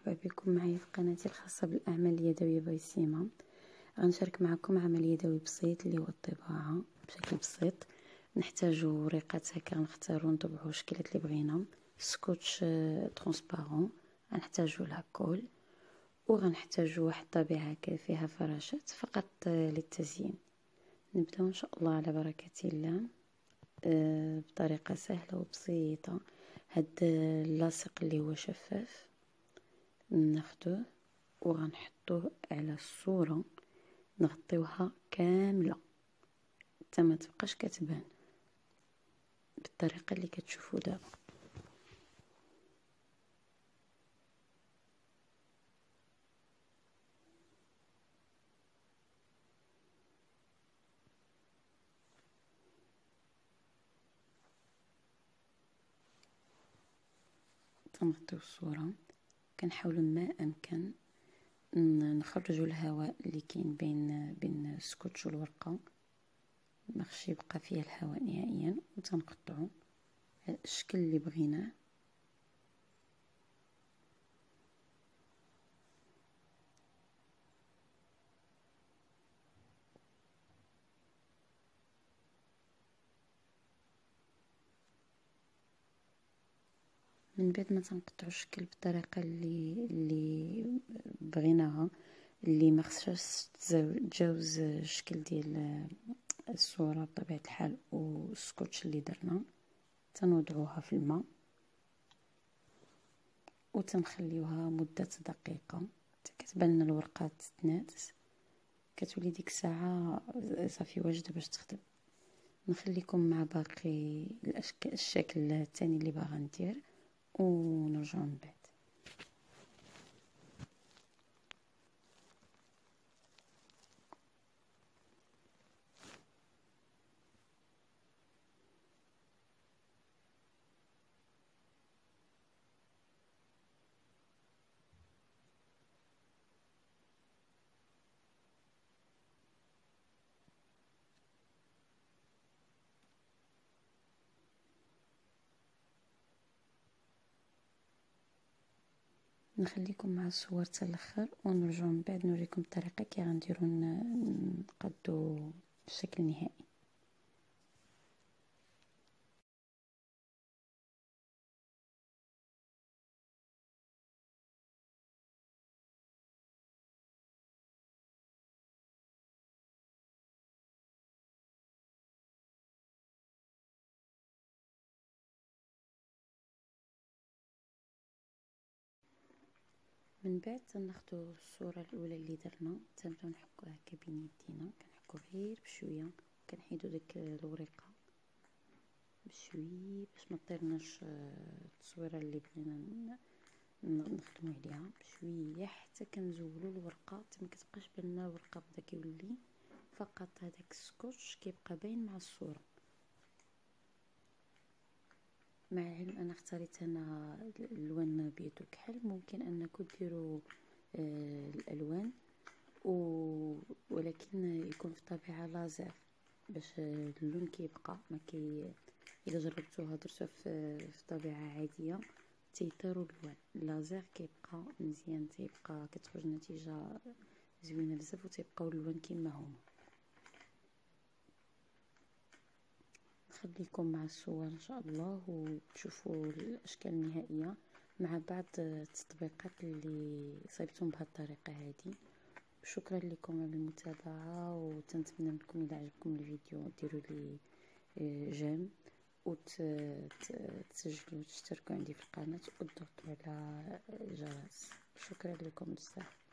مرحبا بكم معايا في قناتي الخاصة بالأعمال اليدوية بسيمة. غنشارك معكم عمل يدوي بسيط اللي هو الطباعة بشكل بسيط. نحتاجو وريقات هكا نختارو نطبعو الشكلات اللي بغينا، سكوتش ترونسبارون، غنحتاجو لاكول، وغنحتاجو واحد الطبيعة هكا فيها فراشات فقط للتزيين. نبداو ان شاء الله على بركة الله بطريقة سهلة وبسيطة. هاد اللاصق اللي هو شفاف ناخدوه وغنحطوه على الصورة، نغطيوها كاملة حتى ما تبقاش كتبان بالطريقة اللي كتشوفوا دابا. تنغطيو الصورة، كنحاولوا ما امكن نخرجوا الهواء اللي كاين بين السكوتش والورقة، ما خصش يبقى فيها الهواء نهائيا، وتنقطعوا الشكل اللي بغيناه. من بعد ما تنقطعوا الشكل بالطريقه اللي بغيناها، اللي ما خصهاش تجاوز الشكل ديال الصوره بطبيعه الحال والسكوتش اللي درنا، تنوضعوها في الماء وتنخليوها مده دقيقه حتى كتبان لنا الورقه تنات، كتولي ديك الساعه صافي واجده باش تخدم. نخليكم مع باقي الشكل الثاني اللي باغا ندير ونرجعو من بعد. نخليكم مع الصور حتى الاخر ونرجعو من بعد نوريكم الطريقه كي غنديرو نقادو الشكل النهائي. من بعد تناخدو الصوره الاولى اللي درنا، تنبداو نحكوها هكا بين يدينا، كنحكو غير بشويه، كنحيدو ديك الورقه بشويه باش ما طيرناش التصويره اللي بغينا نخدمو عليها بشويه حتى كنزولو الورقه حتى ما كتبقاش بان لنا الورقه، بدا كيولي فقط هذاك السكوتش كيبقى باين مع الصوره. مع العلم انا اختاريت الالوان بيض والكحل، ممكن انكم ديروا الالوان ولكن يكون في طبيعه لازر باش اللون كيبقى ما كي اذا جربتوها درتوها في طبيعه عاديه تيطيروا اللوان. اللازر كيبقى مزيان، تيبقى كتخرج نتيجه زوينه بزاف وتيبقاو اللوان كما هما. نخليكم مع الصور ان شاء الله وتشوفوا الاشكال النهائيه مع بعض التطبيقات اللي صايبتهم بهذه الطريقه هذه. شكرا لكم على المتابعه، وتنتمنى منكم اذا عجبكم الفيديو ديروا لي جيم وتسجلوا وتشتركوا عندي في القناه وتضغطوا على الجرس. شكرا لكم بزاف.